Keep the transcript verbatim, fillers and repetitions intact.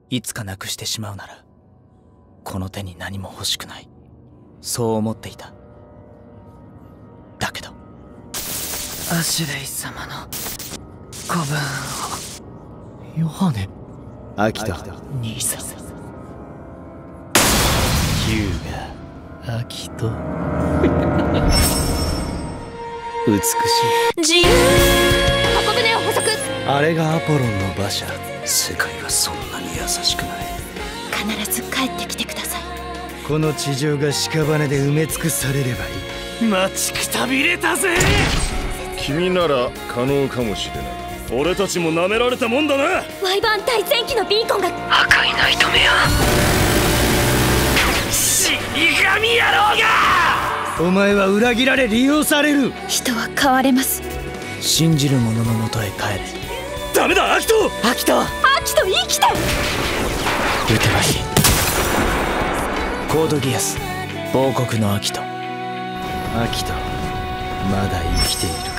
いつかなくしてしまうならこの手に何も欲しくない、そう思っていた。だけどアシュレイ様の子分を。ヨハネ。 秋田兄さん、 優雅秋と美しい。 自由。箱舟を捕捉。 あれがアポロンの馬車。世界はそんなに優しくない。 必ず帰ってきてください。 この地上が屍で埋め尽くされればいい。待ちくたびれたぜ。 君なら可能かもしれない。俺たちも舐められたもんだな。 ワイバーン対戦機のビーコンが。 赤いナイトメア。死神野郎が。 お前は裏切られ利用される。 人は変われます。 信じる者のもとへ帰れ。 ダメだアキト。 アキトアキト生きて。 撃てばいい。コードギアス、亡国のアキト。 アキトまだ生きている。